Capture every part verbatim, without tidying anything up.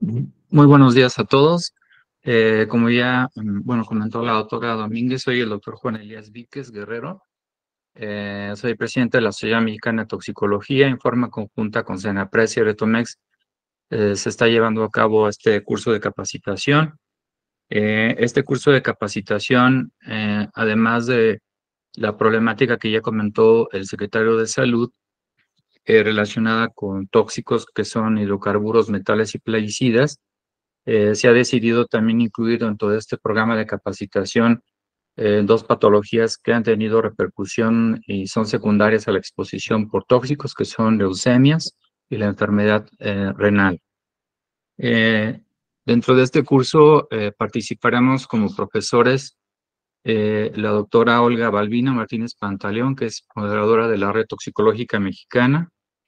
Muy buenos días a todos. Eh, como ya, mm, bueno, comentó la doctora Domínguez, soy el doctor Juan Elías Víquez Guerrero. Eh, soy presidente de la Sociedad Mexicana de Toxicología. En forma conjunta con Senapred y Retomex, eh, se está llevando a cabo este curso de capacitación. Eh, este curso de capacitación, eh, además de la problemática que ya comentó el secretario de Salud, eh, relacionada con tóxicos que son hidrocarburos, metales y plaguicidas, Eh, se ha decidido también incluir dentro de este programa de capacitación eh, dos patologías que han tenido repercusión y son secundarias a la exposición por tóxicos, que son leucemias y la enfermedad eh, renal. Eh, Dentro de este curso eh, participaremos como profesores eh, la doctora Olga Balbina Martínez Pantaleón, que es moderadora de la Red Toxicológica Mexicana,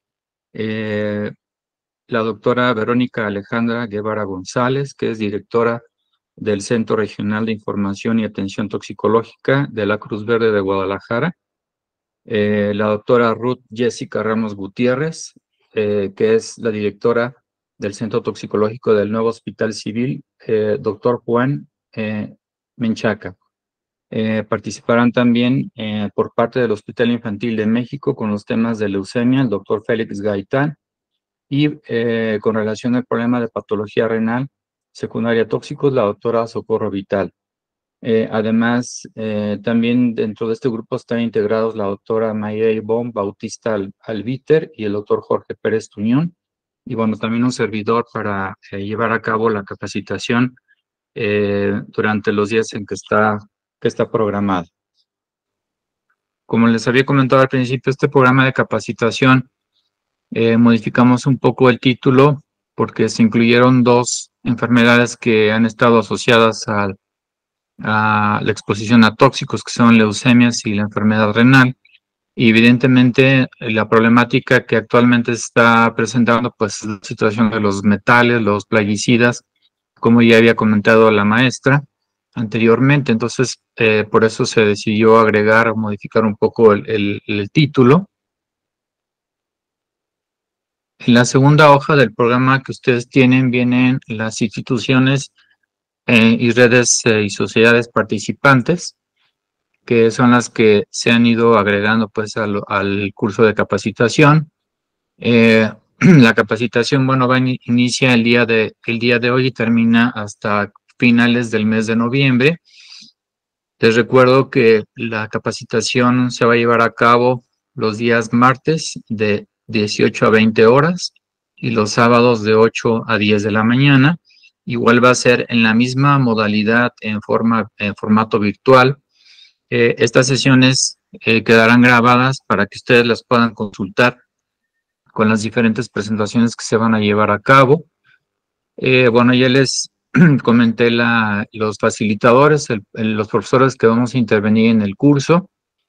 eh, la doctora Verónica Alejandra Guevara González, que es directora del Centro Regional de Información y Atención Toxicológica de la Cruz Verde de Guadalajara, eh, la doctora Ruth Jessica Ramos Gutiérrez, eh, que es la directora del Centro Toxicológico del Nuevo Hospital Civil, eh, doctor Juan eh, Menchaca. Eh, participarán también eh, por parte del Hospital Infantil de México con los temas de leucemia, el doctor Félix Gaitán, y eh, con relación al problema de patología renal secundaria tóxicos, la doctora Socorro Vital. Eh, además, eh, también dentro de este grupo están integrados la doctora Mayra Ivonne Bautista Al Albiter y el doctor Jorge Pérez Tuñón. Y bueno, también un servidor para eh, llevar a cabo la capacitación eh, durante los días en que está, que está programado. Como les había comentado al principio, este programa de capacitación Eh, modificamos un poco el título porque se incluyeron dos enfermedades que han estado asociadas a, a la exposición a tóxicos, que son leucemias y la enfermedad renal. Y evidentemente la problemática que actualmente se está presentando, pues es la situación de los metales, los plaguicidas, como ya había comentado la maestra anteriormente. Entonces, eh, por eso se decidió agregar o modificar un poco el, el, el título. En la segunda hoja del programa que ustedes tienen vienen las instituciones eh, y redes eh, y sociedades participantes, que son las que se han ido agregando pues al, al curso de capacitación. Eh, la capacitación, bueno, va in, inicia el día, de, el día de hoy y termina hasta finales del mes de noviembre. Les recuerdo que la capacitación se va a llevar a cabo los días martes de dieciocho a veinte horas y los sábados de ocho a diez de la mañana. Igual va a ser en la misma modalidad en, forma, en formato virtual. Eh, estas sesiones eh, quedarán grabadas para que ustedes las puedan consultar con las diferentes presentaciones que se van a llevar a cabo. Eh, bueno, ya les comenté la, los facilitadores, el, el, los profesores que vamos a intervenir en el curso.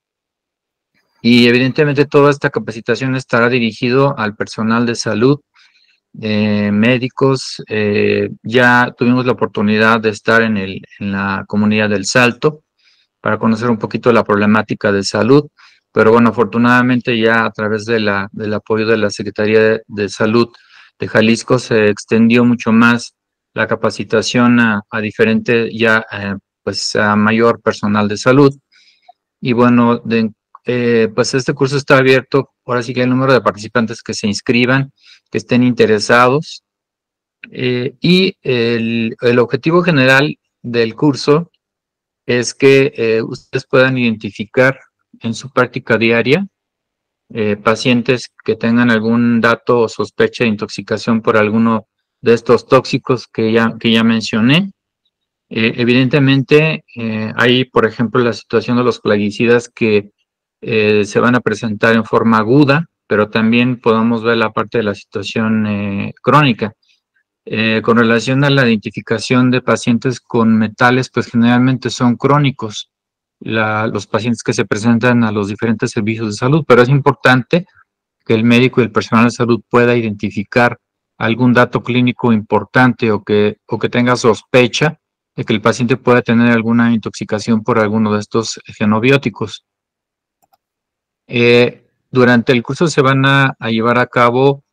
Y evidentemente toda esta capacitación estará dirigido al personal de salud, eh, médicos. Eh, ya tuvimos la oportunidad de estar en, el, en la comunidad del Salto para conocer un poquito la problemática de salud. Pero bueno, afortunadamente ya a través de la, del apoyo de la Secretaría de, de Salud de Jalisco se extendió mucho más la capacitación a, a diferente, ya eh, pues a mayor personal de salud. Y bueno, de, eh, pues este curso está abierto, ahora sí que el número de participantes que se inscriban, que estén interesados. Eh, y el, el objetivo general del curso es que eh, ustedes puedan identificar en su práctica diaria eh, pacientes que tengan algún dato o sospecha de intoxicación por alguno de estos tóxicos que ya, que ya mencioné. Eh, evidentemente, eh, hay, por ejemplo, la situación de los plaguicidas que eh, se van a presentar en forma aguda, pero también podemos ver la parte de la situación eh, crónica. Eh, con relación a la identificación de pacientes con metales, pues generalmente son crónicos la, los pacientes que se presentan a los diferentes servicios de salud, pero es importante que el médico y el personal de salud pueda identificar algún dato clínico importante o que, o que tenga sospecha de que el paciente pueda tener alguna intoxicación por alguno de estos genobióticos. Eh, durante el curso se van a, a llevar a cabo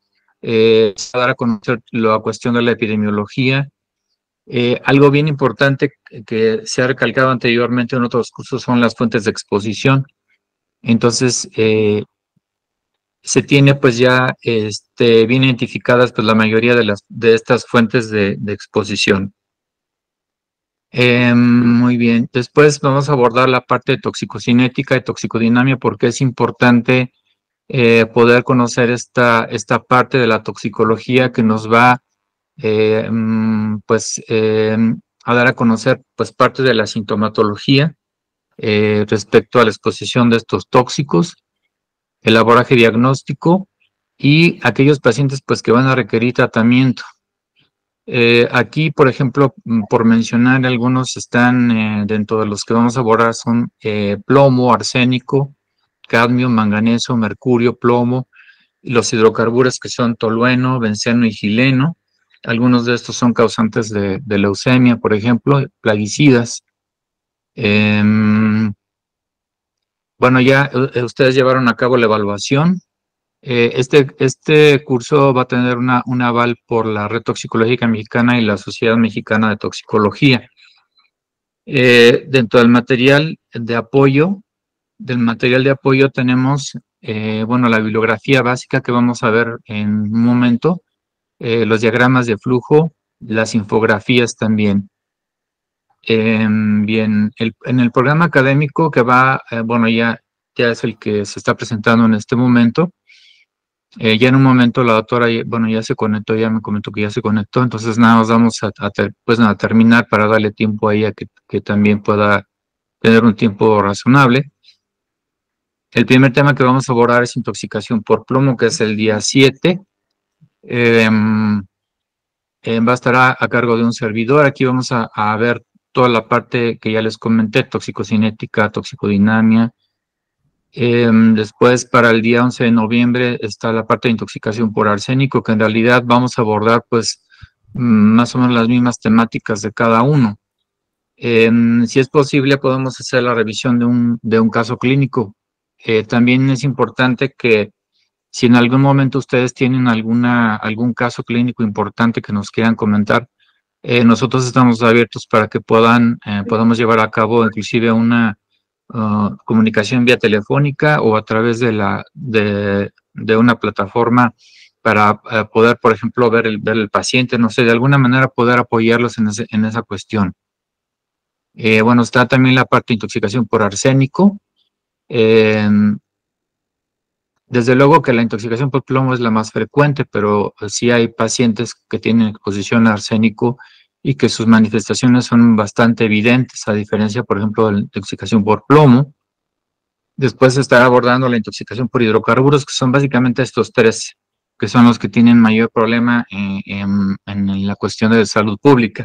eh, se va a dar a conocer la cuestión de la epidemiología. Eh, algo bien importante que se ha recalcado anteriormente en otros cursos son las fuentes de exposición. Entonces, eh, se tiene pues ya este, bien identificadas pues la mayoría de, las, de estas fuentes de, de exposición. Eh, muy bien, después vamos a abordar la parte de toxicocinética y toxicodinamia porque es importante eh, poder conocer esta, esta parte de la toxicología que nos va eh, mm, pues eh, a dar a conocer pues parte de la sintomatología eh, respecto a la exposición de estos tóxicos, el abordaje diagnóstico y aquellos pacientes pues que van a requerir tratamiento. Eh, aquí, por ejemplo, por mencionar algunos, están eh, dentro de los que vamos a abordar son eh, plomo, arsénico, cadmio, manganeso, mercurio, plomo, los hidrocarburos que son tolueno, benceno y gileno. Algunos de estos son causantes de, de leucemia, por ejemplo, plaguicidas. Eh, bueno, ya eh, ustedes llevaron a cabo la evaluación. Eh, este, este curso va a tener una, un aval por la Red Toxicológica Mexicana y la Sociedad Mexicana de Toxicología. Eh, dentro del material de apoyo, del material de apoyo tenemos, eh, bueno, la bibliografía básica que vamos a ver en un momento, eh, los diagramas de flujo, las infografías también. Eh, bien, el, en el programa académico que va, eh, bueno, ya, ya es el que se está presentando en este momento. Eh, ya en un momento la doctora, bueno, ya se conectó, ya me comentó que ya se conectó, entonces nada más vamos a, a, ter, pues, a terminar para darle tiempo a ella que, que también pueda tener un tiempo razonable. El primer tema que vamos a abordar es intoxicación por plomo, que es el día siete. Eh, eh, va a estar a, a cargo de un servidor. Aquí vamos a, a ver toda la parte que ya les comenté, toxicocinética, toxicodinamia. Eh, después, para el día once de noviembre, está la parte de intoxicación por arsénico, que en realidad vamos a abordar, pues, más o menos las mismas temáticas de cada uno. Eh, si es posible, podemos hacer la revisión de un, de un caso clínico. Eh, también es importante que si en algún momento ustedes tienen alguna, algún caso clínico importante que nos quieran comentar, eh, nosotros estamos abiertos para que puedan, eh, podamos llevar a cabo inclusive una uh, comunicación vía telefónica o a través de, la, de, de una plataforma para uh, poder, por ejemplo, ver el, ver el paciente, no sé, de alguna manera poder apoyarlos en, ese, en esa cuestión. Eh, bueno, está también la parte de intoxicación por arsénico. Eh, desde luego que la intoxicación por plomo es la más frecuente, pero sí hay pacientes que tienen exposición a arsénico y que sus manifestaciones son bastante evidentes, a diferencia, por ejemplo, de la intoxicación por plomo. Después se estará abordando la intoxicación por hidrocarburos, que son básicamente estos tres, que son los que tienen mayor problema en, en, en la cuestión de salud pública.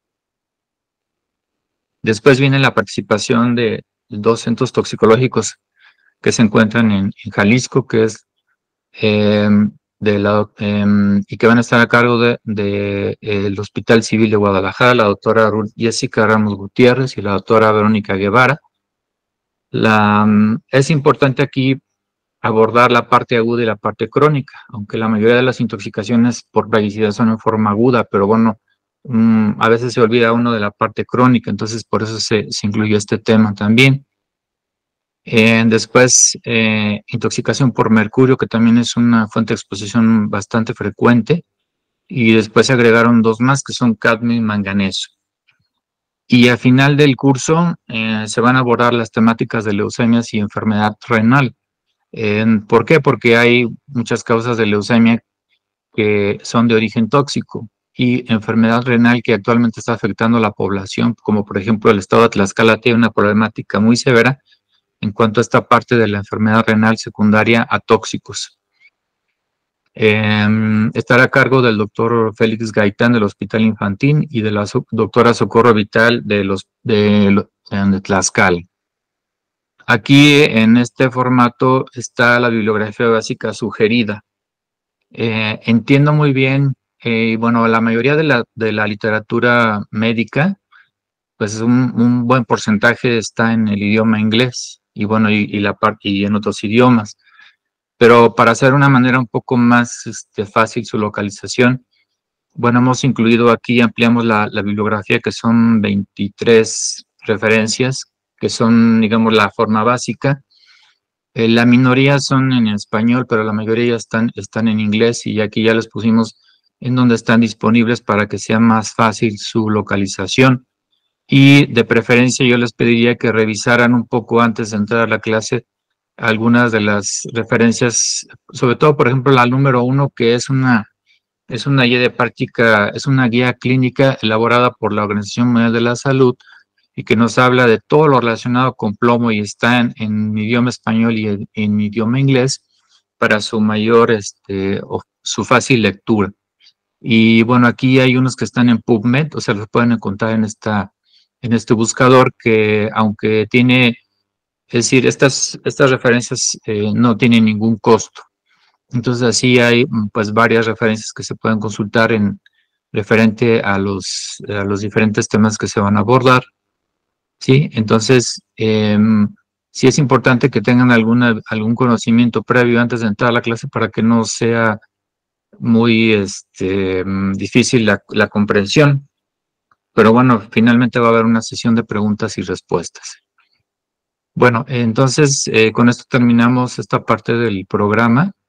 Después viene la participación de dos centros toxicológicos que se encuentran en, en Jalisco, que es eh, de la, eh, y que van a estar a cargo de, de, eh, el Hospital Civil de Guadalajara, la doctora Ruth Jessica Ramos Gutiérrez y la doctora Verónica Guevara. La, es importante aquí abordar la parte aguda y la parte crónica, aunque la mayoría de las intoxicaciones por plaguicidas son en forma aguda, pero bueno, um, a veces se olvida uno de la parte crónica, entonces por eso se, se incluyó este tema también. Eh, después, eh, intoxicación por mercurio, que también es una fuente de exposición bastante frecuente. Y después se agregaron dos más, que son cadmio y manganeso. Y al final del curso eh, se van a abordar las temáticas de leucemias y enfermedad renal. Eh, ¿Por qué? Porque hay muchas causas de leucemia que son de origen tóxico y enfermedad renal que actualmente está afectando a la población, como por ejemplo el estado de Tlaxcala tiene una problemática muy severa en cuanto a esta parte de la enfermedad renal secundaria a tóxicos. Eh, estará a cargo del doctor Félix Gaitán del Hospital Infantil y de la so doctora Socorro Vital de, los, de, de Tlaxcala. Aquí en este formato está la bibliografía básica sugerida. Eh, entiendo muy bien, eh, bueno, la mayoría de la, de la literatura médica, pues un, un buen porcentaje está en el idioma inglés y bueno, y, y, la parte, y en otros idiomas. Pero para hacer una manera un poco más este, fácil su localización, bueno, hemos incluido aquí, ampliamos la, la bibliografía, que son veintitrés referencias, que son, digamos, la forma básica. Eh, la minoría son en español, pero la mayoría están, están en inglés, y aquí ya les pusimos en donde están disponibles para que sea más fácil su localización. Y de preferencia yo les pediría que revisaran un poco antes de entrar a la clase algunas de las referencias, sobre todo, por ejemplo, la número uno, que es una, es una guía de práctica, es una guía clínica elaborada por la Organización Mundial de la Salud y que nos habla de todo lo relacionado con plomo, y está en, en idioma español y en, en idioma inglés para su mayor, este, o su fácil lectura. Y bueno, aquí hay unos que están en PubMed, o sea, los pueden encontrar en esta, en este buscador, que aunque tiene, es decir, estas, estas referencias eh, no tienen ningún costo. Entonces así hay pues varias referencias que se pueden consultar en referente a los, a los diferentes temas que se van a abordar, ¿sí? Entonces, eh, sí es importante que tengan alguna, algún conocimiento previo antes de entrar a la clase para que no sea muy este, difícil la, la comprensión. Pero bueno, finalmente va a haber una sesión de preguntas y respuestas. Bueno, entonces eh, con esto terminamos esta parte del programa.